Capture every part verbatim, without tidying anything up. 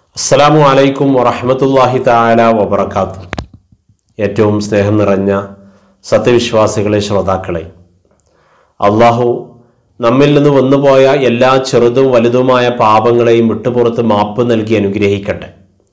അസ്സലാമു അലൈക്കും വറഹ്മത്തുള്ളാഹി തആല വബറകാതുഹു. ഏറ്റവും സ്നേഹം നിറഞ്ഞ സത്യവിശ്വാസികളെ, ശ്രോതാക്കളെ, അള്ളാഹു നമ്മിൽ നിന്ന് വന്നുപോയ എല്ലാ ചെറുതും വലുതുമായ പാപങ്ങളെയും വിട്ടുപുറത്ത് മാപ്പ് നൽകി അനുഗ്രഹിക്കട്ടെ.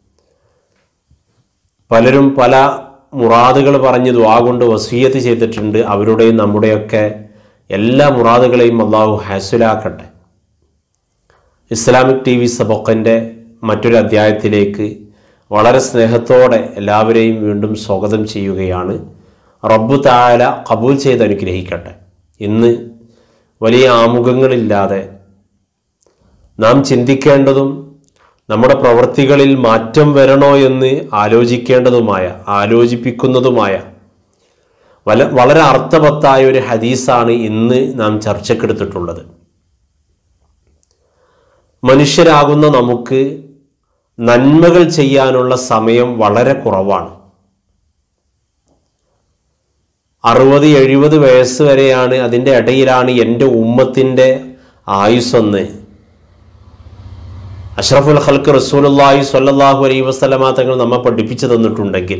പലരും പല മുറാദുകൾ പറഞ്ഞ് ദുആ കൊണ്ട് വസിയ്യത്ത് ചെയ്തിട്ടുണ്ട്. അവരുടെയും നമ്മുടെയൊക്കെ എല്ലാ മുറാദുകളെയും അള്ളാഹു ഹാസിലാക്കട്ടെ. ഇസ്ലാമിക് ടി വി സബക്കിൻ്റെ മറ്റൊരു അധ്യായത്തിലേക്ക് വളരെ സ്നേഹത്തോടെ എല്ലാവരെയും വീണ്ടും സ്വാഗതം ചെയ്യുകയാണ്. റബ്ബു തആല ഖബൂൽ ചെയ്ത് അനുഗ്രഹിക്കട്ടെ. ഇന്ന് വലിയ ആമുഖങ്ങളില്ലാതെ നാം ചിന്തിക്കേണ്ടതും നമ്മുടെ പ്രവൃത്തികളിൽ മാറ്റം വരണോ എന്ന് ആലോചിക്കേണ്ടതുമായ ആലോചിപ്പിക്കുന്നതുമായ വല വളരെ അർത്ഥവത്തായ ഒരു ഹദീസാണ് ഇന്ന് നാം ചർച്ചക്കെടുത്തിട്ടുള്ളത്. മനുഷ്യരാകുന്ന നമുക്ക് നന്മകൾ ചെയ്യാനുള്ള സമയം വളരെ കുറവാണ്. അറുപത് എഴുപത് വയസ്സ് വരെയാണ്, അതിൻ്റെ ഇടയിലാണ് എൻ്റെ ഉമ്മത്തിൻ്റെ ആയുസ്സെന്ന് അഷ്റഫുൽ ഖൽഖ് റസൂലുള്ളാഹി സ്വല്ലല്ലാഹു അലൈഹി വസല്ലമ തങ്ങൾ നമ്മെ പഠിപ്പിച്ചു തന്നിട്ടുണ്ടെങ്കിൽ,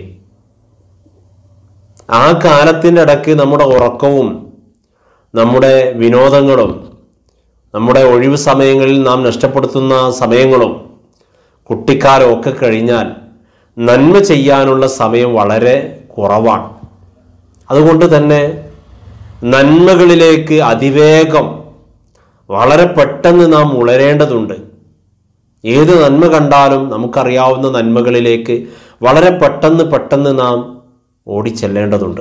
ആ കാലത്തിൻ്റെ ഇടയ്ക്ക് നമ്മുടെ ഉറക്കവും നമ്മുടെ വിനോദങ്ങളും നമ്മുടെ ഒഴിവ് സമയങ്ങളിൽ നാം നഷ്ടപ്പെടുത്തുന്ന സമയങ്ങളും കുട്ടിക്കാലം ഒക്കെ കഴിഞ്ഞാൽ നന്മ ചെയ്യാനുള്ള സമയം വളരെ കുറവാണ്. അതുകൊണ്ട് തന്നെ നന്മകളിലേക്ക് അതിവേഗം വളരെ പെട്ടെന്ന് നാം ഉളരേണ്ടതുണ്ട്. ഏത് നന്മ കണ്ടാലും നമുക്കറിയാവുന്ന നന്മകളിലേക്ക് വളരെ പെട്ടെന്ന് പെട്ടെന്ന് നാം ഓടിച്ചെല്ലേണ്ടതുണ്ട്.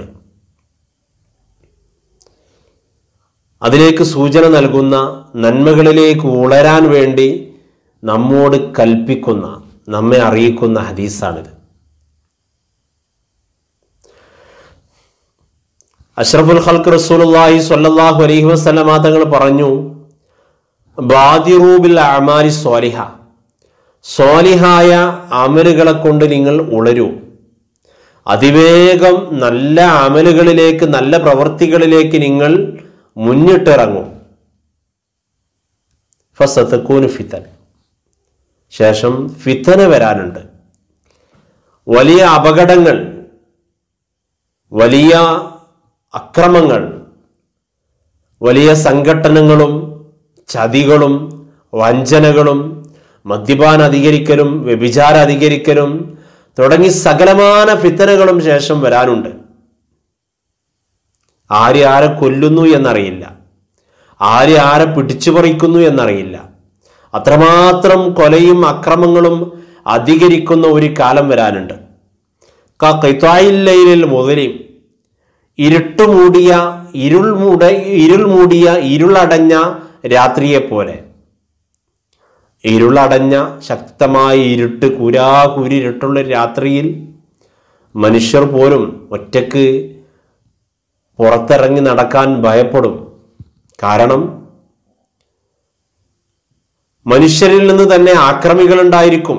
അതിലേക്ക് സൂചന നൽകുന്ന, നന്മകളിലേക്ക് ഉളരാൻ വേണ്ടി നമ്മോട് കൽപ്പിക്കുന്ന, നമ്മെ അറിയിക്കുന്ന ഹദീസാണിത്. അഷ്റഫുൽ ഖൽഖ് റസൂലുള്ളാഹി സ്വല്ലല്ലാഹു അലൈഹി വസല്ലമ തങ്ങൾ പറഞ്ഞു, ബാദിറൂ ബിൽ അഅമാലി സ്വാലിഹ, സ്വാലിഹായ അമലുകളെ കൊണ്ട് നിങ്ങൾ ഉളരൂ. അതിവേഗം നല്ല അമലുകളിലേക്ക്, നല്ല പ്രവൃത്തികളിലേക്ക് നിങ്ങൾ മുന്നിട്ടിറങ്ങും. ഫസതകൂനു ഫിതൻ, ശേഷം ഫിതന വരാനുണ്ട്. വലിയ അപകടങ്ങൾ, വലിയ അക്രമങ്ങൾ, വലിയ സംഘട്ടനങ്ങളും ചതികളും വഞ്ചനകളും മദ്യപാന അധികരിക്കലും വ്യഭിചാര അധികരിക്കലും തുടങ്ങി സകലമാന ഫിതനകളും ശേഷം വരാനുണ്ട്. ആര് ആരെ കൊല്ലുന്നു എന്നറിയില്ല, ആര് ആരെ പിടിച്ചു പറിക്കുന്നു എന്നറിയില്ല. അത്രമാത്രം കൊലയും അക്രമങ്ങളും അധികരിക്കുന്ന ഒരു കാലം വരാനുണ്ട്. ഖിത്വാഇൽ മുദ്ലിം, ഇരുട്ടുമൂടിയ ഇരുൾ മൂട ഇരുൾ മൂടിയ ഇരുളടഞ്ഞ രാത്രിയെപ്പോലെ. ഇരുളടഞ്ഞ ശക്തമായ ഇരുട്ട്, കുരാകുരിട്ടുള്ള രാത്രിയിൽ മനുഷ്യർ പോലും ഒറ്റക്ക് പുറത്തിറങ്ങി നടക്കാൻ ഭയപ്പെടും. കാരണം മനുഷ്യരിൽ നിന്ന് തന്നെ ആക്രമികളുണ്ടായിരിക്കും,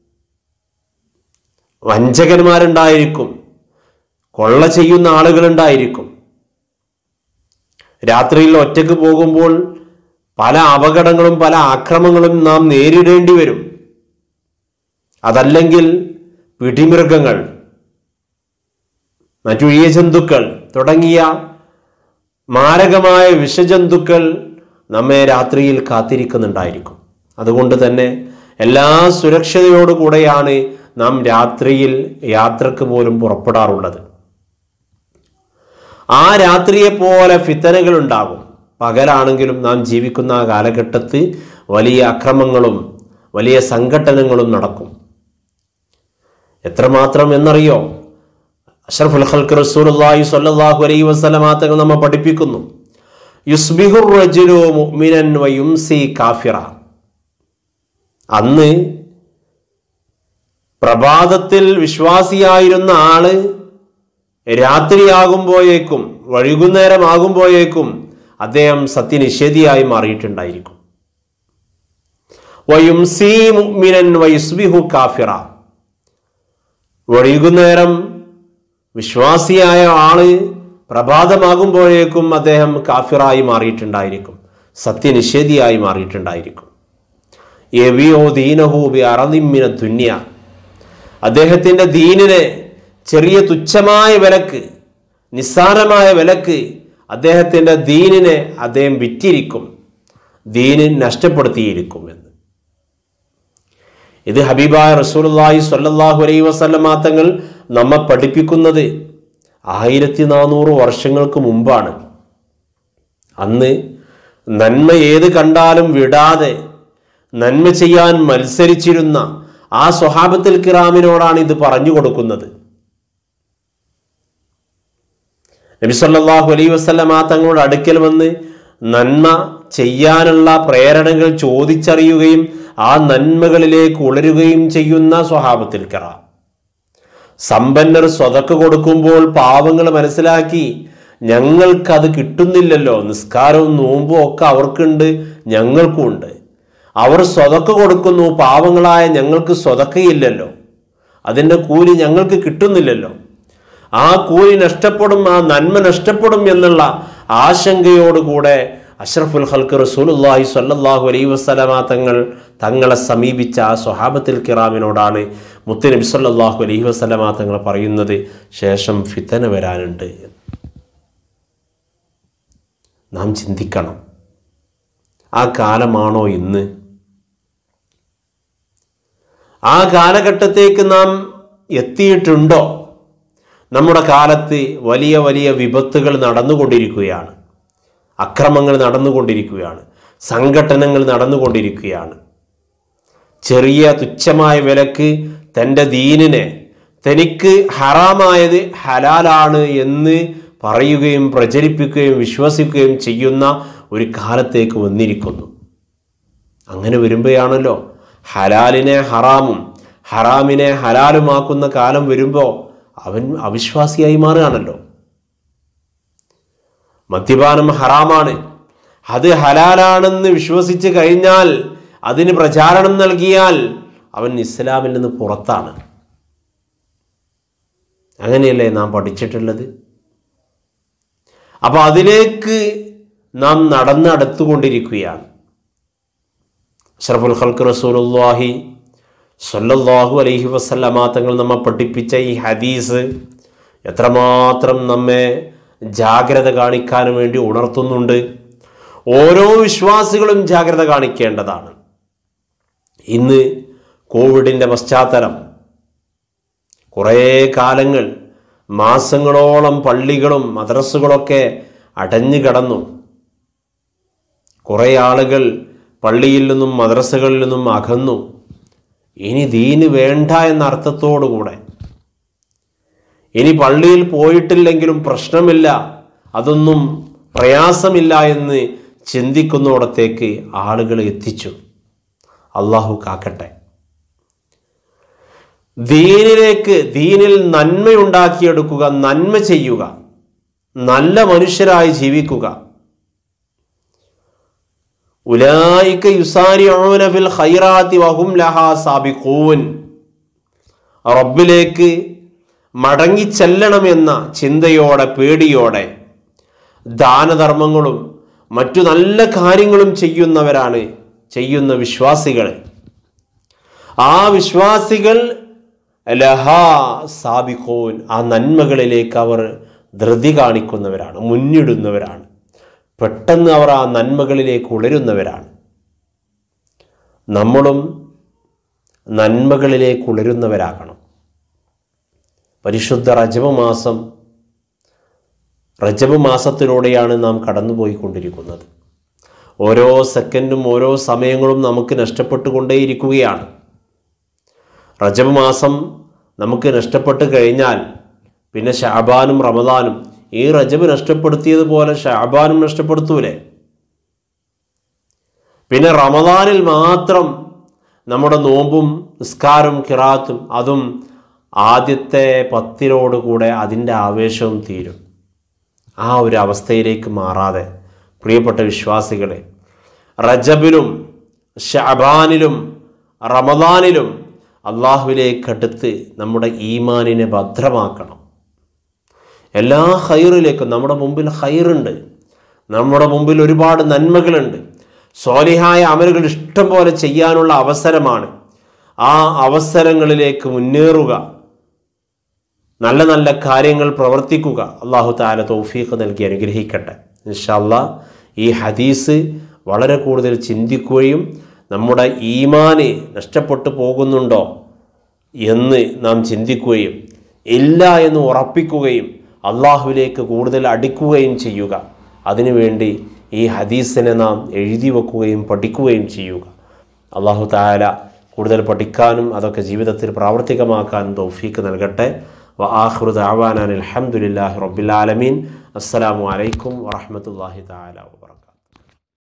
വഞ്ചകന്മാരുണ്ടായിരിക്കും, കൊള്ള ചെയ്യുന്ന ആളുകളുണ്ടായിരിക്കും. രാത്രിയിൽ ഒറ്റക്ക് പോകുമ്പോൾ പല അപകടങ്ങളും പല ആക്രമങ്ങളും നാം നേരിടേണ്ടി വരും. അതല്ലെങ്കിൽ പിടിമൃഗങ്ങൾ, മറ്റു ഇഴജന്തുക്കൾ തുടങ്ങിയ മാരകമായ വിഷജന്തുക്കൾ നമ്മെ രാത്രിയിൽ കാത്തിരിക്കുന്നുണ്ടായിരിക്കും. അതുകൊണ്ട് തന്നെ എല്ലാ സുരക്ഷയോടുകൂടെയാണ് നാം രാത്രിയിൽ യാത്രക്ക് പോലും പുറപ്പെടാറുള്ളത്. ആ രാത്രിയെ പോലെ ഫിത്തനകൾ ഉണ്ടാകും. പകലാണെങ്കിലും നാം ജീവിക്കുന്ന ആ കാലഘട്ടത്തിൽ വലിയ അക്രമങ്ങളും വലിയ സംഘട്ടനങ്ങളും നടക്കും. എത്രമാത്രം എന്നറിയോ? അഷ്റഫുൽ ഖൽഖ് റസൂലുള്ളാഹി സ്വല്ലല്ലാഹു അലൈഹി വസല്ലമ തങ്ങൾ നമ്മെ പഠിപ്പിക്കുന്നു, യുസ്ബിഹുർ റജുലു മുഅ്മിനൻ വയുംസി കാഫിറ. അന്ന് പ്രഭാതത്തിൽ വിശ്വാസിയായിരുന്ന ആള് രാത്രിയാകുമ്പോഴേക്കും, വൈകുന്നേരമാകുമ്പോഴേക്കും അദ്ദേഹം സത്യനിഷേധിയായി മാറിയിട്ടുണ്ടായിരിക്കും. വയുംസി മുഅ്മിനൻ വയുസ്ബിഹു കാഫിറ, വൈകുന്നേരം വിശ്വാസിയായ ആള് പ്രഭാതമാകുമ്പോഴേക്കും അദ്ദേഹം കാഫിറായി മാറിയിട്ടുണ്ടായിരിക്കും, സത്യനിഷേധിയായി മാറിയിട്ടുണ്ടായിരിക്കും. യബിഉ ദീനഹു ബിഅറദിൻ മിന ദുനിയ, അദ്ദേഹത്തിൻ്റെ ദീനിനെ ചെറിയ തുച്ഛമായ വിലക്ക്, നിസ്സാരമായ വിലക്ക് അദ്ദേഹത്തിൻ്റെ ദീനിനെ അദ്ദേഹം വിറ്റിരിക്കും, ദീന് നഷ്ടപ്പെടുത്തിയിരിക്കും എന്ന്. ഇത് ഹബീബായ റസൂലുള്ളാഹി സ്വല്ലല്ലാഹു അലൈഹി വസല്ലമ തങ്ങൾ നമ്മെ പഠിപ്പിക്കുന്നത് ആയിരത്തി നാനൂറ് വർഷങ്ങൾക്ക് മുമ്പാണ്. അന്ന് നന്മ ഏത് കണ്ടാലും വിടാതെ നന്മ ചെയ്യാൻ മത്സരിച്ചിരുന്ന ആ സ്വഹാബത്തുൽ കിറാമിനോടാണ് ഇത് പറഞ്ഞു കൊടുക്കുന്നത്. നബി സല്ലല്ലാഹു അലൈഹി വസല്ലമ തങ്ങളുടെ അടുക്കൽ വന്ന് നന്മ ചെയ്യാനുള്ള പ്രേരണകൾ ചോദിച്ചറിയുകയും ആ നന്മകളിലേക്ക് ഉളരുകയും ചെയ്യുന്ന സ്വഹാബത്തുൽ കിറാം. സമ്പന്നർ സ്വതക്ക കൊടുക്കുമ്പോൾ പാവങ്ങൾ മനസ്സിലാക്കി ഞങ്ങൾക്കത് കിട്ടുന്നില്ലല്ലോ, നിസ്കാരവും നോമ്പും ഒക്കെ അവർക്കുണ്ട്, ഞങ്ങൾക്കും ഉണ്ട്. അവർ സ്വതക്ക കൊടുക്കുന്നു, പാവങ്ങളായ ഞങ്ങൾക്ക് സ്വതക്കയില്ലല്ലോ, അതിൻ്റെ കൂലി ഞങ്ങൾക്ക് കിട്ടുന്നില്ലല്ലോ, ആ കൂലി നഷ്ടപ്പെടും, ആ നന്മ നഷ്ടപ്പെടും എന്നുള്ള ആശങ്കയോടുകൂടെ അഷ്റഫുൽ ഖൽഖ് റസൂലുള്ളാഹി സ്വല്ലല്ലാഹു അലൈഹി വസല്ലമ തങ്ങൾ തങ്ങളെ സമീപിച്ച ആ സ്വഹാബത്തുൽ കിറാമിനോടാണ് മുത്ത് നബി സ്വല്ലല്ലാഹു അലൈഹി വസല്ലമ തങ്ങൾ പറയുന്നത്, ശേഷം ഫിതന വരാനുണ്ട്. നാം ചിന്തിക്കണം, ആ കാലമാണോ ഇന്ന്? ആ കാലഘട്ടത്തേക്ക് നാം എത്തിയിട്ടുണ്ടോ? നമ്മുടെ കാലത്ത് വലിയ വലിയ വിപത്തുകൾ നടന്നുകൊണ്ടിരിക്കുകയാണ്, അക്രമങ്ങൾ നടന്നുകൊണ്ടിരിക്കുകയാണ്, സംഘട്ടനങ്ങൾ നടന്നുകൊണ്ടിരിക്കുകയാണ്. ചെറിയ തുച്ഛമായ വിലക്ക് തൻ്റെ ദീനിനെ തനിക്ക് ഹറാമായത് ഹലാലാണ് എന്ന് പറയുകയും പ്രചരിപ്പിക്കുകയും വിശ്വസിക്കുകയും ചെയ്യുന്ന ഒരു കാലത്തേക്ക് വന്നിരിക്കുന്നു. അങ്ങനെ വരുമ്പോഴാണല്ലോ ഹലാലിനെ ഹറാമും ഹറാമിനെ ഹലാലുമാക്കുന്ന കാലം വരുമ്പോൾ അവൻ അവിശ്വാസിയായി മാറുകയാണല്ലോ. മദ്യപാനം ഹറാമാണ്, അത് ഹലാലാണെന്ന് വിശ്വസിച്ച് കഴിഞ്ഞാൽ, അതിന് പ്രചാരണം നൽകിയാൽ അവൻ ഇസ്ലാമിൽ നിന്ന് പുറത്താണ്. അങ്ങനെയല്ലേ നാം പഠിച്ചിട്ടുള്ളത്? അപ്പൊ അതിലേക്ക് നാം നടന്നടുത്തുകൊണ്ടിരിക്കുകയാണ്. അഷ്റഫുൽ ഖൽഖ് റസൂലുള്ളാഹി സ്വല്ലല്ലാഹു അലൈഹി വസല്ലമ തങ്ങൾ നമ്മെ പഠിപ്പിച്ച ഈ ഹദീസ് എത്രമാത്രം നമ്മെ ജാഗ്രത കാണിക്കാൻ വേണ്ടി ഉണർത്തുന്നുണ്ട്. ഓരോ വിശ്വാസികളും ജാഗ്രത കാണിക്കേണ്ടതാണ്. ഇന്ന് കോവിഡിൻ്റെ പശ്ചാത്തലം, കുറേ കാലങ്ങൾ മാസങ്ങളോളം പള്ളികളും മദ്രസകളൊക്കെ അടഞ്ഞു കിടന്നു. കുറേ ആളുകൾ പള്ളിയിൽ നിന്നും മദ്രസകളിൽ നിന്നും അകന്നു. ഇനി ദീന് വേണ്ട എന്ന അർത്ഥത്തോടുകൂടെ, ഇനി പള്ളിയിൽ പോയിട്ടില്ലെങ്കിലും പ്രശ്നമില്ല, അതൊന്നും പ്രയാസമില്ല എന്ന് ചിന്തിക്കുന്നിടത്തേക്ക് ആളുകൾ എത്തിച്ചു. അള്ളാഹു കാക്കട്ടെ. ദീനിലേക്ക്, ദീനിൽ നന്മയുണ്ടാക്കിയെടുക്കുക, നന്മ ചെയ്യുക, നല്ല മനുഷ്യരായി ജീവിക്കുക. ഉലൈക യുസാരിഊന ഫിൽ ഖൈറാത്തി വഹും ലഹാ സാബിഖൂൻ. റബ്ബിലേക്ക് മടങ്ങി ചെല്ലണമെന്ന ചിന്തയോടെ, പേടിയോടെ ദാനധർമ്മങ്ങളും മറ്റു നല്ല കാര്യങ്ങളും ചെയ്യുന്നവരാണ്, ചെയ്യുന്ന വിശ്വാസികൾ. ആ വിശ്വാസികൾ ലഹാ സാബിഖൂൻ, ആ നന്മകളിലേക്ക് അവർ ധൃതി കാണിക്കുന്നവരാണ്, മുന്നിടുന്നവരാണ്. പെട്ടെന്ന് അവർ ആ നന്മകളിലേക്ക് ഉളരുന്നവരാണ്. നമ്മളും നന്മകളിലേക്ക് ഉളരുന്നവരാകണം. പരിശുദ്ധ റജബ് മാസം, റജബ് മാസത്തിലൂടെയാണ് നാം കടന്നുപോയിക്കൊണ്ടിരിക്കുന്നത്. ഓരോ സെക്കൻഡും ഓരോ സമയങ്ങളും നമുക്ക് നഷ്ടപ്പെട്ടുകൊണ്ടേയിരിക്കുകയാണ്. റജബ് മാസം നമുക്ക് നഷ്ടപ്പെട്ട് കഴിഞ്ഞാൽ പിന്നെ ശഅബാനും റമദാനും, ഈ റജബ് നഷ്ടപ്പെടുത്തിയതുപോലെ ശഅബാനും നഷ്ടപ്പെടുത്തൂലേ? പിന്നെ റമദാനിൽ മാത്രം നമ്മുടെ നോമ്പും നിസ്കാരവും ഖിറാത്തും, അതും ആദ്യത്തെ പത്തിനോടുകൂടെ അതിൻ്റെ ആവേശവും തീരും. ആ ഒരു അവസ്ഥയിലേക്ക് മാറാതെ പ്രിയപ്പെട്ട വിശ്വാസികളെ, റജബിലും ശഅബാനിലും റമദാനിലും അള്ളാഹുവിലേക്കടുത്ത് നമ്മുടെ ഈമാനിനെ ഭദ്രമാക്കണം. എല്ലാ ഖൈറിലേക്കും, നമ്മുടെ മുമ്പിൽ ഖൈറുണ്ട്, നമ്മുടെ മുമ്പിൽ ഒരുപാട് നന്മകളുണ്ട്. സ്വാലിഹായ അമലുകൾ ഇഷ്ടം പോലെ ചെയ്യാനുള്ള അവസരമാണ്. ആ അവസരങ്ങളിലേക്ക് മുന്നേറുക, നല്ല നല്ല കാര്യങ്ങൾ പ്രവർത്തിക്കുക. അല്ലാഹു തആല തൗഫീഖ് നൽകി അനുഗ്രഹിക്കട്ടെ. ഇൻഷാ അല്ലാഹ് ഈ ഹദീസ് വളരെ കൂടുതൽ ചിന്തിക്കുകയും നമ്മുടെ ഈമാന് നഷ്ടപ്പെട്ടു പോകുന്നുണ്ടോ എന്ന് നാം ചിന്തിക്കുകയും ഇല്ല എന്ന് ഉറപ്പിക്കുകയും അള്ളാഹുവിലേക്ക് കൂടുതൽ അടുക്കുകയും ചെയ്യുക. അതിനുവേണ്ടി ഈ ഹദീസിനെ നാം എഴുതി വെക്കുകയും പഠിക്കുകയും ചെയ്യുക. അല്ലാഹു തആല കൂടുതൽ പഠിക്കാനും അതൊക്കെ ജീവിതത്തിൽ പ്രാവർത്തികമാക്കാനും തൗഫീഖ് നൽകട്ടെ. വ ആഖിറു ദഅവാനാ അൽഹംദുലില്ലാഹി റബ്ബിൽ ആലമീൻ. അസ്സലാമു അലൈക്കും വറഹ്മത്തുള്ളാഹി തആല വബറകാതുഹു.